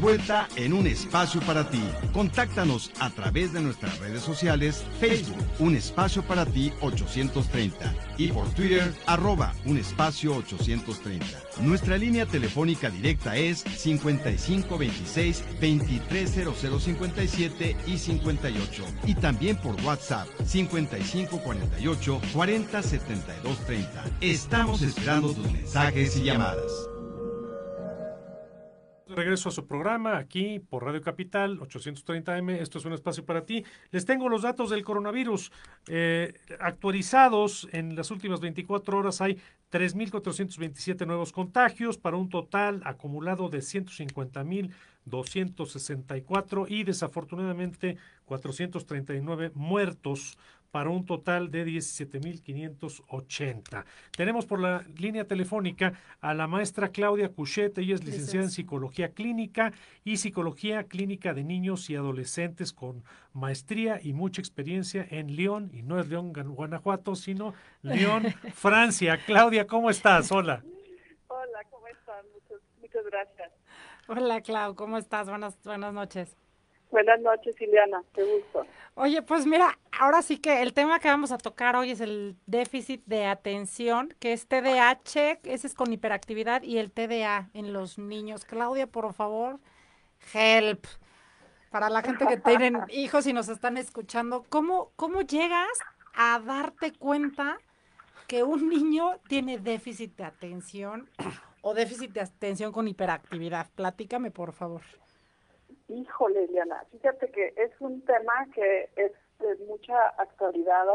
vuelta en Un Espacio para Ti. Contáctanos a través de nuestras redes sociales, Facebook, Un Espacio para Ti 830 y por Twitter, @unespacio830. Nuestra línea telefónica directa es 5526-230057 y 58. Y también por WhatsApp, 5548-407230. Estamos esperando tus mensajes y llamadas. Regreso a su programa aquí por Radio Capital 830M. Esto es Un Espacio para Ti. Les tengo los datos del coronavirus actualizados. En las últimas 24 horas hay 3.427 nuevos contagios para un total acumulado de 150.264 y desafortunadamente 439 muertos para un total de 17.580. Tenemos por la línea telefónica a la maestra Claudia Cuchet. Ella es licenciada en Psicología Clínica y Psicología Clínica de Niños y Adolescentes con maestría y mucha experiencia en León, y no es León, Guanajuato, sino León, Francia. Claudia, ¿cómo estás? Hola. Hola, ¿cómo están? Muchas gracias. Hola, Clau, ¿cómo estás? Buenas noches. Buenas noches, Ileana, qué gusto. Oye, pues mira, ahora sí que el tema que vamos a tocar hoy es el déficit de atención, que es TDAH, ese es con hiperactividad, y el TDA en los niños. Claudia, por favor, help. Para la gente que tienen hijos y nos están escuchando, ¿cómo llegas a darte cuenta que un niño tiene déficit de atención o déficit de atención con hiperactividad? Platícame, por favor. Híjole, Ileana, fíjate que es un tema que es de mucha actualidad.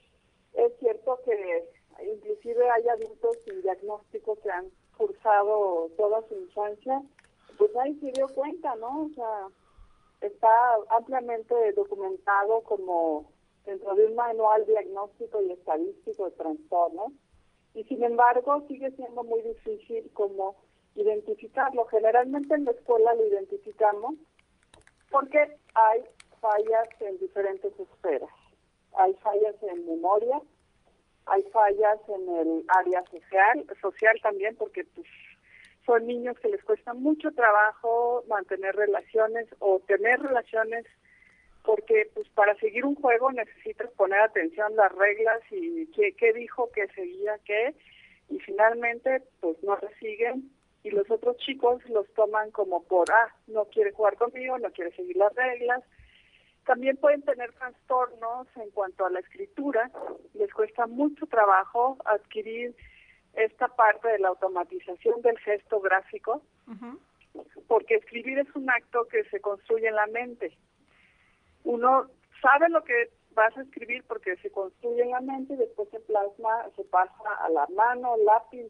Es cierto que inclusive hay adultos sin diagnóstico que han cursado toda su infancia, pues nadie se dio cuenta, ¿no? O sea, está ampliamente documentado como dentro de un manual diagnóstico y estadístico de trastornos, y sin embargo sigue siendo muy difícil como identificarlo. Generalmente en la escuela lo identificamos porque hay fallas en diferentes esferas. Hay fallas en memoria, hay fallas en el área social también, porque pues, son niños que les cuesta mucho trabajo mantener relaciones o tener relaciones, porque pues para seguir un juego necesitas poner atención a las reglas y qué dijo, qué seguía, qué, y finalmente pues no lo siguen. Y los otros chicos los toman como no quiere jugar conmigo, no quiere seguir las reglas. También pueden tener trastornos en cuanto a la escritura. Les cuesta mucho trabajo adquirir esta parte de la automatización del gesto gráfico, porque escribir es un acto que se construye en la mente. Uno sabe lo que vas a escribir porque se construye en la mente y después se plasma, se pasa a la mano, lápiz,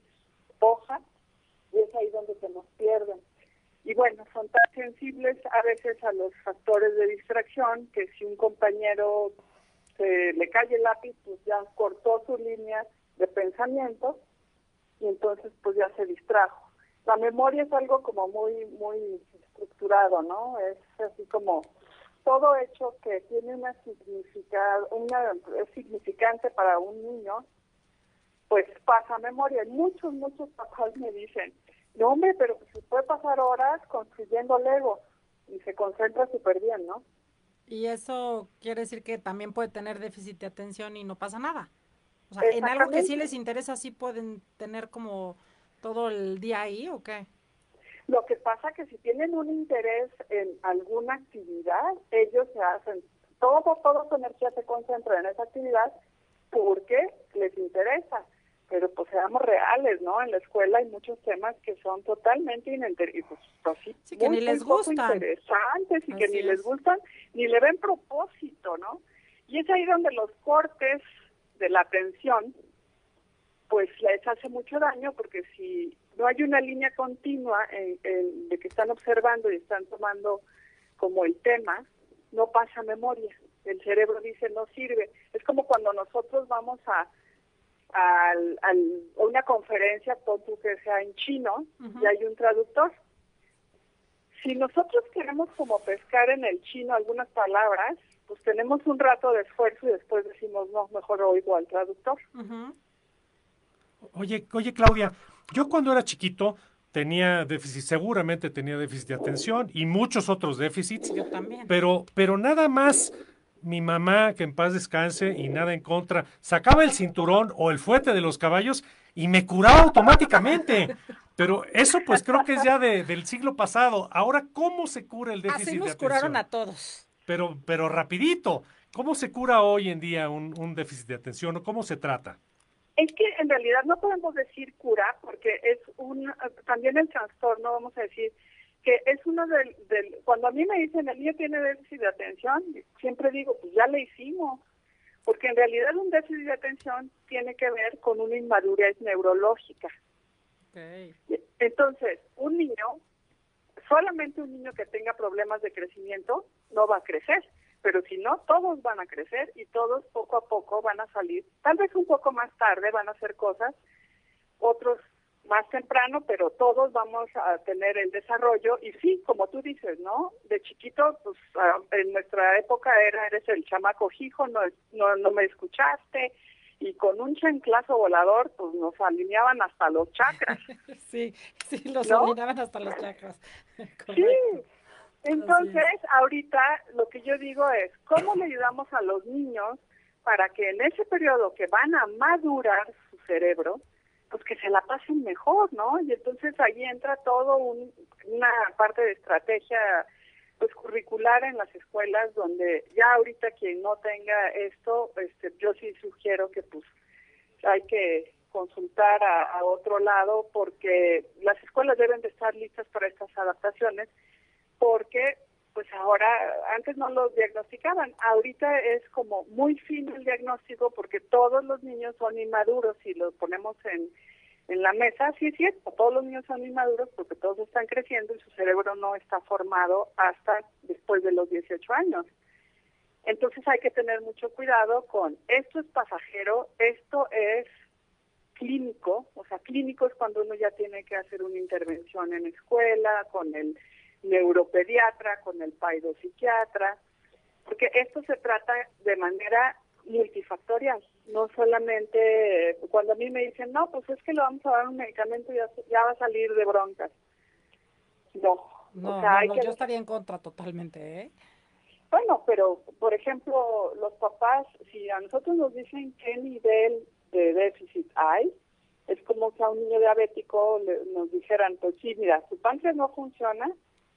hoja, y es ahí donde se nos pierden. Y bueno, son tan sensibles a veces a los factores de distracción que si un compañero se le cae el lápiz, pues ya cortó su línea de pensamiento y entonces pues ya se distrajo. La memoria es algo como muy estructurado, ¿no? Es así como todo hecho que tiene es significante para un niño, pues pasa a memoria. Muchos papás me dicen, no hombre, pero se puede pasar horas construyendo Lego y se concentra súper bien, ¿no? Y eso quiere decir que también puede tener déficit de atención y no pasa nada. O sea, en algo que sí les interesa, ¿sí pueden tener como todo el día ahí o qué? Lo que pasa que si tienen un interés en alguna actividad, ellos se hacen, toda su energía se concentra en esa actividad porque les interesa. Pero pues seamos reales, ¿no? En la escuela hay muchos temas que son totalmente que ni les gustan, interesantes y que ni les gustan, ni le ven propósito, ¿no? Y es ahí donde los cortes de la atención, pues les hace mucho daño, porque si no hay una línea continua de que están observando y están tomando como el tema, no pasa memoria. El cerebro dice, no sirve. Es como cuando nosotros vamos a una conferencia, que sea en chino, y hay un traductor. Si nosotros queremos como pescar en el chino algunas palabras, pues tenemos un rato de esfuerzo y después decimos, no, mejor oigo al traductor. Oye, Claudia, yo cuando era chiquito tenía déficit, seguramente tenía déficit de atención y muchos otros déficits, Yo también. pero nada más mi mamá, que en paz descanse y nada en contra, sacaba el cinturón o el fuete de los caballos y me curaba automáticamente. Pero eso pues creo que es ya del siglo pasado. Ahora, ¿cómo se cura el Así déficit de nos curaron atención? a todos. Pero rapidito, ¿cómo se cura hoy en día un déficit de atención o cómo se trata? Es que en realidad no podemos decir cura porque es también el trastorno, vamos a decir, que es uno cuando a mí me dicen el niño tiene déficit de atención, siempre digo, pues ya le hicimos, porque en realidad un déficit de atención tiene que ver con una inmadurez neurológica. Okay. Entonces, solamente un niño que tenga problemas de crecimiento no va a crecer, pero si no, todos van a crecer y todos poco a poco van a salir, tal vez un poco más tarde van a hacer cosas, otros más temprano, pero todos vamos a tener el desarrollo y sí, como tú dices, ¿no? De chiquito, pues en nuestra época eres el chamaco hijo, no me escuchaste, y con un chanclazo volador, pues nos alineaban hasta los chakras. Sí, los ¿no? alineaban hasta los chakras. Correcto. Sí, entonces ahorita lo que yo digo es, ¿cómo le ayudamos a los niños para que en ese periodo que van a madurar su cerebro, pues que se la pasen mejor, ¿no? Y entonces ahí entra todo una parte de estrategia pues curricular en las escuelas, donde ya ahorita quien no tenga esto, yo sí sugiero que pues hay que consultar a otro lado, porque las escuelas deben de estar listas para estas adaptaciones, porque pues ahora, antes no los diagnosticaban, ahorita es como muy fino el diagnóstico porque todos los niños son inmaduros y los ponemos en la mesa, sí es cierto, todos los niños son inmaduros porque todos están creciendo y su cerebro no está formado hasta después de los 18 años. Entonces hay que tener mucho cuidado con esto es pasajero, esto es clínico, o sea, clínico es cuando uno ya tiene que hacer una intervención en escuela, con el neuropediatra, con el paidopsiquiatra, porque esto se trata de manera multifactorial, no solamente cuando a mí me dicen, no, pues es que le vamos a dar un medicamento y ya va a salir de broncas. No, o sea, yo estaría en contra totalmente, ¿eh? Bueno, pero, por ejemplo, los papás, si a nosotros nos dicen qué nivel de déficit hay, es como si a un niño diabético nos dijeran, pues sí, mira, su páncreas no funciona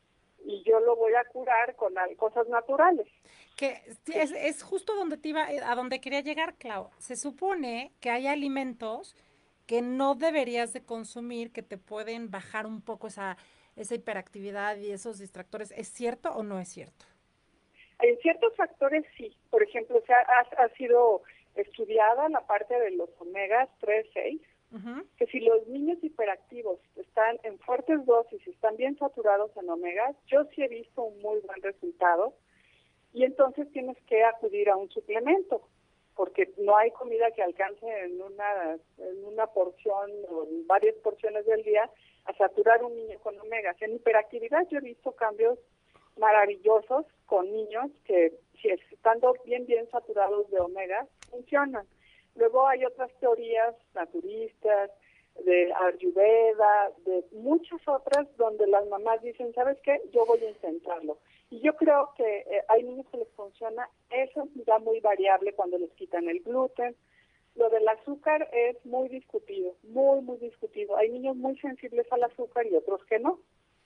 y yo lo voy a curar con cosas naturales. Que es justo donde a donde quería llegar, Clau. Se supone que hay alimentos que no deberías de consumir, que te pueden bajar un poco esa hiperactividad y esos distractores. ¿Es cierto o no es cierto? En ciertos factores sí. Por ejemplo, ha sido estudiada la parte de los omegas 3, 6, que si los niños hiperactivos están en fuertes dosis y están bien saturados en omegas, yo sí he visto un muy buen resultado. Y entonces tienes que acudir a un suplemento, porque no hay comida que alcance en una porción o en varias porciones del día a saturar un niño con omegas. En hiperactividad yo he visto cambios maravillosos con niños que, si estando bien saturados de omega, funcionan. Luego hay otras teorías naturistas, de Ayurveda, de muchas otras, donde las mamás dicen, ¿sabes qué? Yo voy a intentarlo. Y yo creo que hay niños que les funciona, eso es ya muy variable cuando les quitan el gluten. Lo del azúcar es muy discutido, muy discutido. Hay niños muy sensibles al azúcar y otros que no.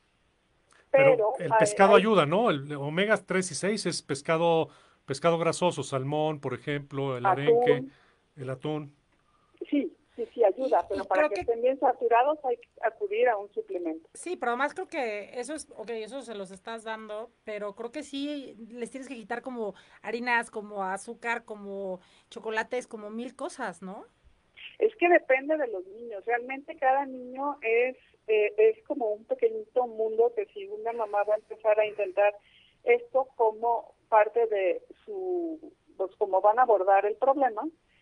Pero el pescado ayuda, ¿no? El omega 3 y 6 es pescado grasoso, salmón, por ejemplo, el arenque, el atún. Sí, ayuda, pero para que estén bien saturados hay que acudir a un suplemento. Sí, pero además creo que eso eso se los estás dando, pero creo que sí les tienes que quitar como harinas, como azúcar, como chocolates, como 1000 cosas, ¿no? Es que depende de los niños, realmente cada niño es como un pequeñito mundo que si una mamá va a empezar a intentar esto como parte de pues como van a abordar el problema,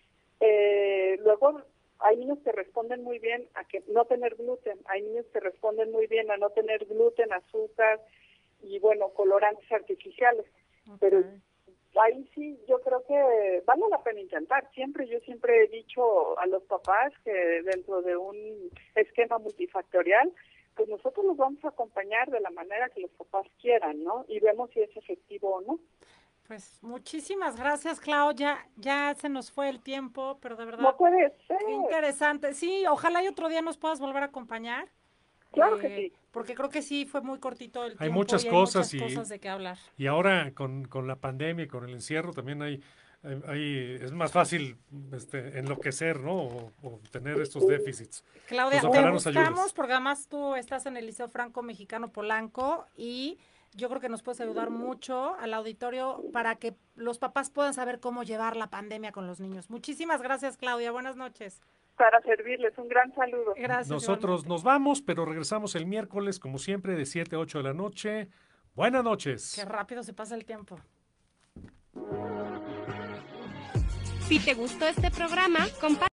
luego hay niños que responden muy bien a que no tener gluten, hay niños que responden muy bien a no tener gluten, azúcar y bueno, colorantes artificiales, pero ahí sí, yo creo que vale la pena intentar. Yo siempre he dicho a los papás que dentro de un esquema multifactorial, pues nosotros los vamos a acompañar de la manera que los papás quieran, ¿no? Y vemos si es efectivo o no. Pues muchísimas gracias, Clau. Ya se nos fue el tiempo, pero de verdad, No puede ser. qué interesante. Sí, ojalá y otro día nos puedas volver a acompañar. Claro que sí. Porque creo que sí fue muy cortito el Hay tiempo muchas y cosas hay muchas cosas de qué hablar. Y ahora con la pandemia y con el encierro también es más fácil enloquecer, ¿no? O tener estos déficits. Claudia, Entonces, te ojalá nos ayudes. buscamos porque además tú estás en el Liceo Franco Mexicano Polanco y yo creo que nos puedes ayudar mucho al auditorio para que los papás puedan saber cómo llevar la pandemia con los niños. Muchísimas gracias, Claudia. Buenas noches. Para servirles, un gran saludo. Gracias. Nosotros igualmente. nos vamos, pero regresamos el miércoles, como siempre, de 7 a 8 de la noche. Buenas noches. Qué rápido se pasa el tiempo. Si te gustó este programa, compártelo.